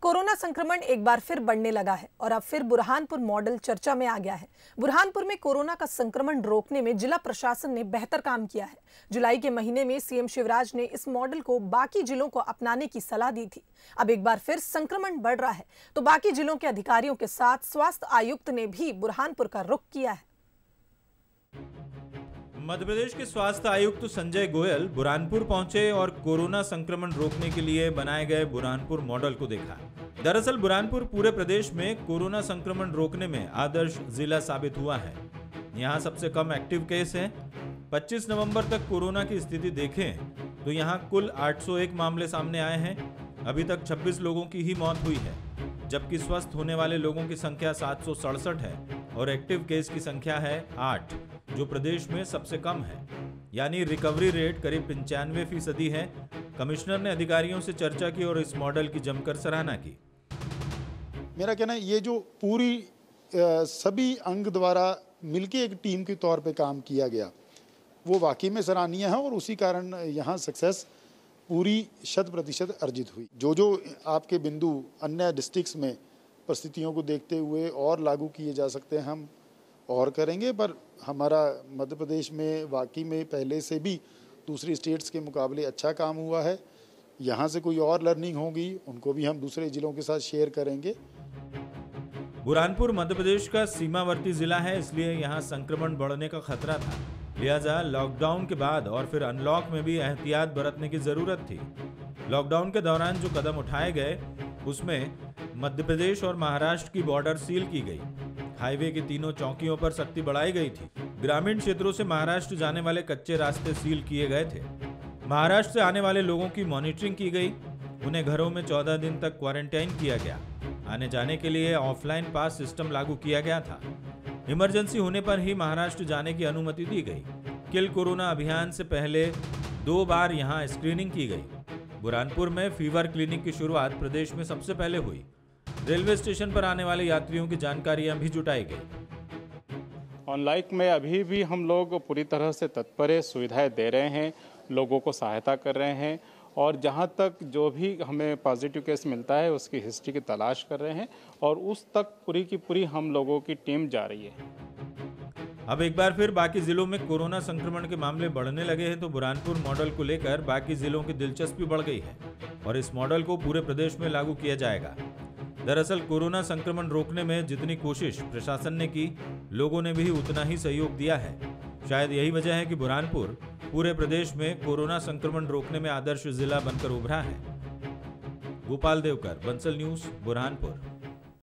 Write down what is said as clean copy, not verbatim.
Corona संक्रमण एक बार फिर बढ़ने लगा है और अब फिर बुरहानपुर मॉडल चर्चा में आ गया है। बुरहानपुर में कोरोना का संक्रमण रोकने में जिला प्रशासन ने बेहतर काम किया है। जुलाई के महीने में सीएम शिवराज ने इस मॉडल को बाकी जिलों को अपनाने की सलाह दी थी। अब एक बार फिर संक्रमण बढ़ रहा है तो बाकी जिलों के अधिकारियों के साथ स्वास्थ्य आयुक्त ने भी बुरहानपुर का रुख किया है। मध्य प्रदेश के स्वास्थ्य आयुक्त संजय गोयल बुरहानपुर पहुंचे और कोरोना संक्रमण रोकने के लिए बनाए गए बुरहानपुर मॉडल को देखा। दरअसल बुरहानपुर पूरे प्रदेश में कोरोना संक्रमण रोकने में आदर्श जिला साबित हुआ है। यहां सबसे कम एक्टिव केस हैं। 25 नवंबर तक कोरोना की स्थिति देखें तो यहां कुल 801 मामले सामने आए हैं। अभी तक 26 लोगों की ही मौत हुई है, जबकि स्वस्थ होने वाले लोगों की संख्या 767 है और एक्टिव केस की संख्या है 8, जो प्रदेश में सबसे कम है। यानी रिकवरी रेट करीब 95% है। कमिश्नर ने अधिकारियों से चर्चा की और इस मॉडल की जमकर सराहना की। मेरा कहना है ये जो पूरी सभी अंग द्वारा मिलके एक टीम के तौर पे काम किया गया वो वाकई में सराहनीय है और उसी कारण यहाँ सक्सेस पूरी 100% अर्जित हुई। जो आपके बिंदु अन्य डिस्ट्रिक्ट्स में परिस्थितियों को देखते हुए और लागू किए जा सकते हैं हम और करेंगे, पर हमारा मध्य प्रदेश में वाकई में पहले से भी दूसरी स्टेट्स के मुकाबले अच्छा काम हुआ है। यहाँ से कोई और लर्निंग होगी उनको भी हम दूसरे जिलों के साथ शेयर करेंगे। बुरहानपुर मध्य प्रदेश का सीमावर्ती जिला है, इसलिए यहाँ संक्रमण बढ़ने का खतरा था। लिहाजा लॉकडाउन के बाद और फिर अनलॉक में भी एहतियात बरतने की जरूरत थी। लॉकडाउन के दौरान जो कदम उठाए गए उसमें मध्य प्रदेश और महाराष्ट्र की बॉर्डर सील की गई। हाईवे की तीनों चौकियों पर सख्ती बढ़ाई गई थी। ग्रामीण क्षेत्रों से महाराष्ट्र जाने वाले कच्चे रास्ते सील किए गए थे। महाराष्ट्र से आने वाले लोगों की मॉनिटरिंग की गई। उन्हें घरों में 14 दिन तक क्वारंटाइन किया गया। आने जाने के लिए ऑफलाइन पास सिस्टम लागू किया गया था। इमरजेंसी होने पर ही महाराष्ट्र जाने की अनुमति दी गई। किल कोरोना अभियान से पहले 2 बार यहाँ स्क्रीनिंग की गई। बुरहानपुर में फीवर क्लिनिक की शुरुआत प्रदेश में सबसे पहले हुई। रेलवे स्टेशन पर आने वाले यात्रियों की जानकारियां भी जुटाई गई। ऑनलाइन में अभी भी हम लोग पूरी तरह से तत्पर है, सुविधाएं दे रहे हैं, लोगों को सहायता कर रहे हैं और जहां तक जो भी हमें पॉजिटिव केस मिलता है उसकी हिस्ट्री की तलाश कर रहे हैं और उस तक पूरी की पूरी हम लोगों की टीम जा रही है। अब एक बार फिर बाकी जिलों में कोरोना संक्रमण के मामले बढ़ने लगे हैं तो बुरहानपुर मॉडल को लेकर बाकी जिलों की दिलचस्पी बढ़ गई है और इस मॉडल को पूरे प्रदेश में लागू किया जाएगा। दरअसल कोरोना संक्रमण रोकने में जितनी कोशिश प्रशासन ने की, लोगों ने भी उतना ही सहयोग दिया है। शायद यही वजह है कि बुरहानपुर पूरे प्रदेश में कोरोना संक्रमण रोकने में आदर्श जिला बनकर उभरा है। गोपाल देवकर, बंसल न्यूज, बुरहानपुर।